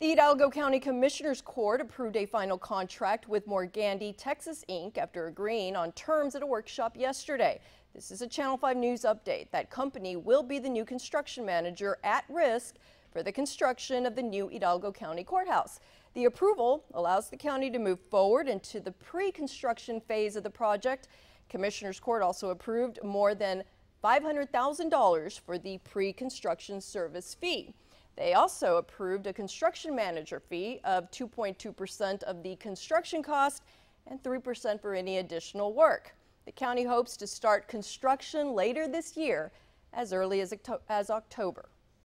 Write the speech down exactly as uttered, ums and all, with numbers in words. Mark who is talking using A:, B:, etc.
A: The Hidalgo County Commissioners Court approved a final contract with Morgandy, Texas, Incorporated after agreeing on terms at a workshop yesterday. This is a Channel five News update. That company will be the new construction manager at risk for the construction of the new Hidalgo County Courthouse. The approval allows the county to move forward into the pre-construction phase of the project. Commissioners Court also approved more than five hundred thousand dollars for the pre-construction service fee. They also approved a construction manager fee of two point two percent of the construction cost and three percent for any additional work. The county hopes to start construction later this year, as early as, as October.